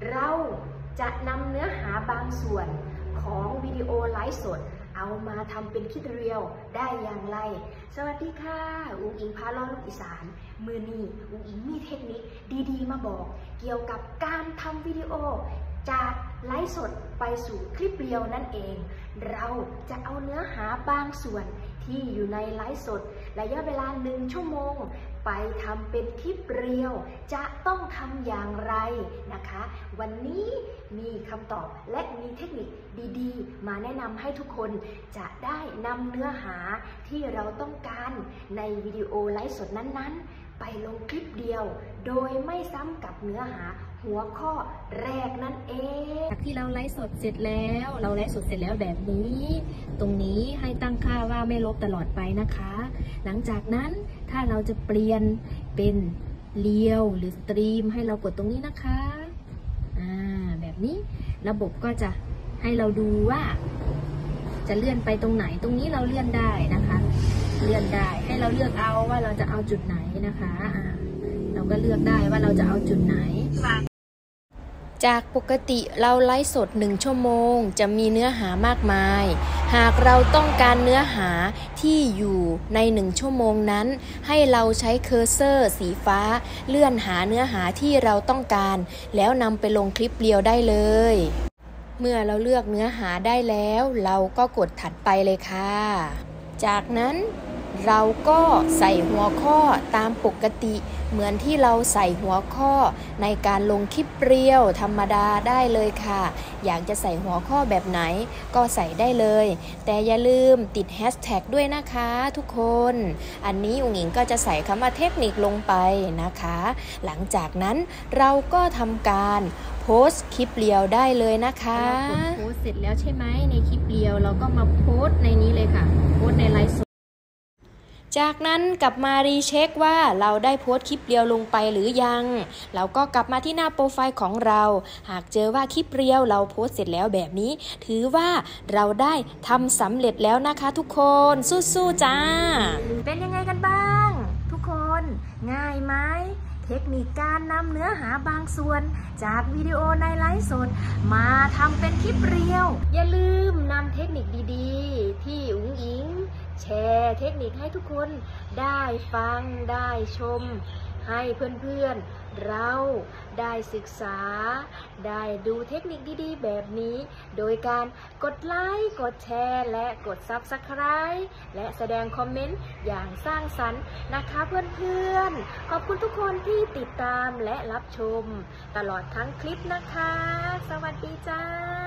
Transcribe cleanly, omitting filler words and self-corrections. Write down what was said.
เราจะนำเนื้อหาบางส่วนของวิดีโอไลฟ์สดเอามาทำเป็นคลิปเรียวได้อย่างไรสวัสดีค่ะอุ้งอิงพาล่อลูกอีสานมือนี้อุ้งอิงมีเทคนิคดีๆมาบอกเกี่ยวกับการทำวิดีโอจากไลฟ์สดไปสู่คลิปเรียวนั่นเองเราจะเอาเนื้อหาบางส่วนที่อยู่ในไลฟ์สดระยะเวลา1 ชั่วโมงไปทำเป็นคลิปเรียวจะต้องทำอย่างไรนะคะวันนี้มีคำตอบและมีเทคนิคดีๆมาแนะนำให้ทุกคนจะได้นำเนื้อหาที่เราต้องการในวิดีโอไลฟ์สดนั้นๆไปลงคลิปเดียวโดยไม่ซ้ำกับเนื้อหาหัวข้อแรกนั่นเองจากที่เราไลฟ์สดเสร็จแล้วแบบนี้ตรงนี้ให้ตั้งค่าว่าไม่ลบตลอดไปนะคะหลังจากนั้นถ้าเราจะเปลี่ยนเป็นเรียวหรือสตรีมให้เรากดตรงนี้นะคะแบบนี้ระบบก็จะให้เราดูว่าจะเลื่อนไปตรงไหนตรงนี้เราเลื่อนได้นะคะเลื่อนได้ให้เราเลือกเอาว่าเราจะเอาจุดไหนนะคะเราก็เลือกได้ว่าเราจะเอาจุดไหนจากปกติเราไลฟ์สด1 ชั่วโมงจะมีเนื้อหามากมายหากเราต้องการเนื้อหาที่อยู่ใน1 ชั่วโมงนั้นให้เราใช้เคอร์เซอร์สีฟ้าเลื่อนหาเนื้อหาที่เราต้องการแล้วนำไปลงคลิปเรียวได้เลยเมื่อเราเลือกเนื้อหาได้แล้วเราก็กดถัดไปเลยค่ะจากนั้นเราก็ใส่หัวข้อตามปกติเหมือนที่เราใส่หัวข้อในการลงคลิปเรียวธรรมดาได้เลยค่ะอยากจะใส่หัวข้อแบบไหนก็ใส่ได้เลยแต่อย่าลืมติดแฮชแท็กด้วยนะคะทุกคนอันนี้อุ๋งอิงก็จะใส่คำว่าเทคนิคลงไปนะคะหลังจากนั้นเราก็ทำการโพสต์คลิปเรียวได้เลยนะคะเรากดโพสต์เสร็จแล้วใช่ไหมในคลิปเรียวเราก็มาโพสต์ในนี้เลยค่ะโพสต์ในไลฟ์จากนั้นกลับมารีเช็คว่าเราได้โพสต์คลิปเรียวลงไปหรือยังเราก็กลับมาที่หน้าโปรไฟล์ของเราหากเจอว่าคลิปเรียวเราโพสต์เสร็จแล้วแบบนี้ถือว่าเราได้ทำสำเร็จแล้วนะคะทุกคนสู้ๆจ้าเป็นยังไงกันบ้างทุกคนง่ายไหมเทคนิคการนำเนื้อหาบางส่วนจากวิดีโอในไลฟ์สดมาทำเป็นคลิปเรียวอย่าลืมนำเทคนิคดีๆที่อุ๋งอิงแชร์เทคนิคให้ทุกคนได้ฟังได้ชมให้เพื่อนๆเราได้ศึกษาได้ดูเทคนิคดีๆแบบนี้โดยการกดไลค์กดแชร์และกด Subscribe และแสดงคอมเมนต์อย่างสร้างสรรค์นะคะเพื่อนๆขอบคุณทุกคนที่ติดตามและรับชมตลอดทั้งคลิปนะคะสวัสดีจ้า